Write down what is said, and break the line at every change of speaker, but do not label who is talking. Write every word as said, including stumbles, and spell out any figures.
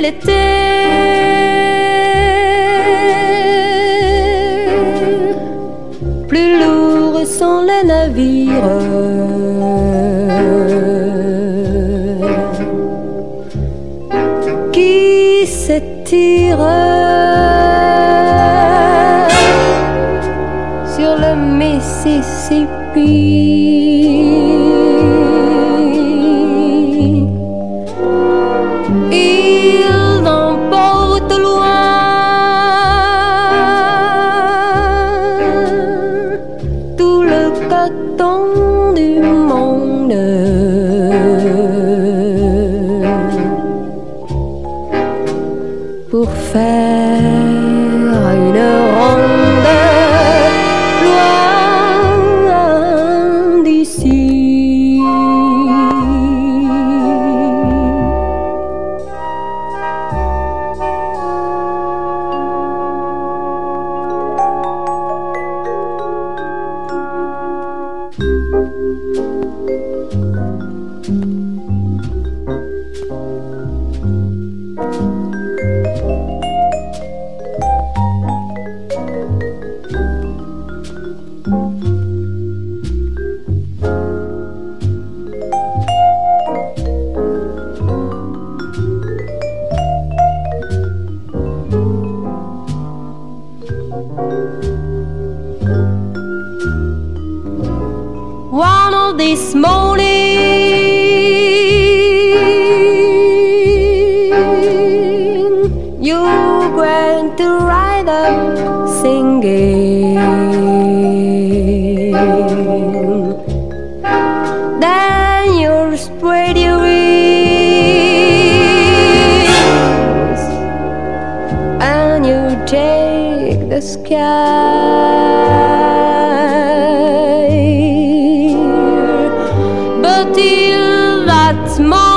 l'été. Plus lourds sont les navires qui s'étirent sur le Mississippi. Ils emportent loin tout le coton du monde. Pour faire une ronde loin d'ici. One of these morning you're going to ride up singing. Then you'll spread your wings and you take the sky. But till that morning